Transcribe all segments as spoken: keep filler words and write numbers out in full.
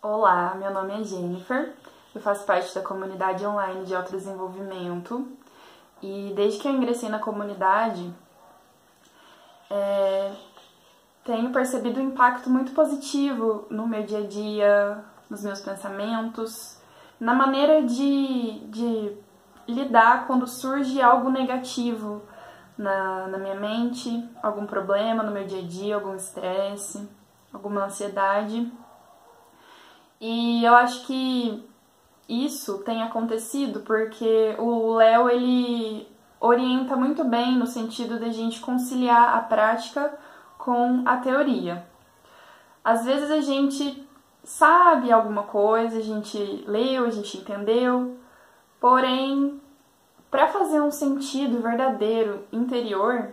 Olá, meu nome é Jennifer, eu faço parte da comunidade online de autodesenvolvimento e desde que eu ingressei na comunidade, é, tenho percebido um impacto muito positivo no meu dia a dia, nos meus pensamentos, na maneira de, de lidar quando surge algo negativo na, na minha mente, algum problema no meu dia a dia, algum estresse, alguma ansiedade. E eu acho que isso tem acontecido porque o Léo, ele orienta muito bem no sentido de a gente conciliar a prática com a teoria. Às vezes a gente sabe alguma coisa, a gente leu, a gente entendeu, porém, para fazer um sentido verdadeiro, interior,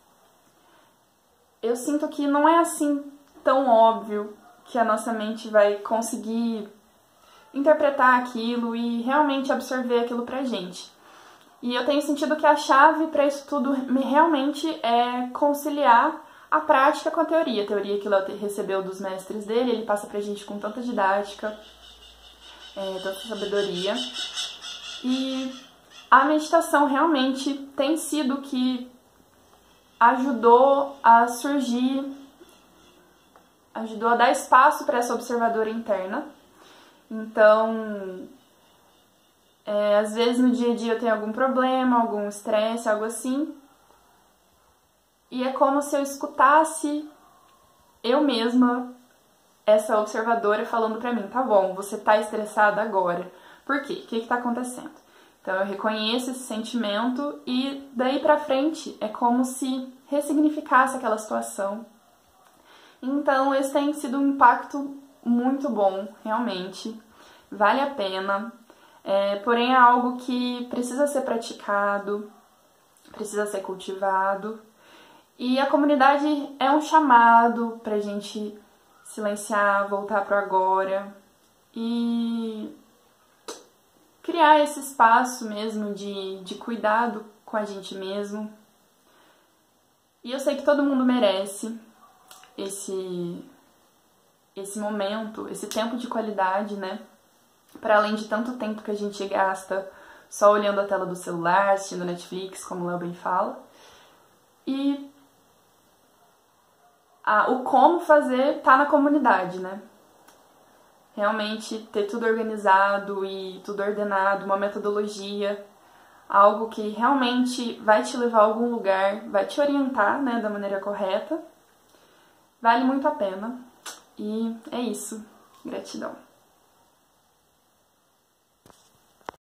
eu sinto que não é assim tão óbvio que a nossa mente vai conseguir interpretar aquilo e realmente absorver aquilo pra gente. E eu tenho sentido que a chave para isso tudo realmente é conciliar a prática com a teoria. A teoria que o Léo recebeu dos mestres dele, ele passa pra gente com tanta didática, é, tanta sabedoria. E a meditação realmente tem sido o que ajudou a surgir, ajudou a dar espaço para essa observadora interna. Então, é, às vezes no dia a dia eu tenho algum problema, algum estresse, algo assim, e é como se eu escutasse eu mesma, essa observadora, falando pra mim: tá bom, você tá estressada agora. Por quê? O que que tá acontecendo? Então eu reconheço esse sentimento e daí pra frente é como se ressignificasse aquela situação. Então esse tem sido um impacto muito bom, realmente, vale a pena, é, porém é algo que precisa ser praticado, precisa ser cultivado, e a comunidade é um chamado pra gente silenciar, voltar pro agora e criar esse espaço mesmo de, de cuidado com a gente mesmo. E eu sei que todo mundo merece esse esse momento, esse tempo de qualidade, né? Para além de tanto tempo que a gente gasta só olhando a tela do celular, assistindo Netflix, como o Léo bem fala. E a, o como fazer tá na comunidade, né? Realmente ter tudo organizado e tudo ordenado, uma metodologia, algo que realmente vai te levar a algum lugar, vai te orientar, né, da maneira correta, vale muito a pena. E é isso. Gratidão.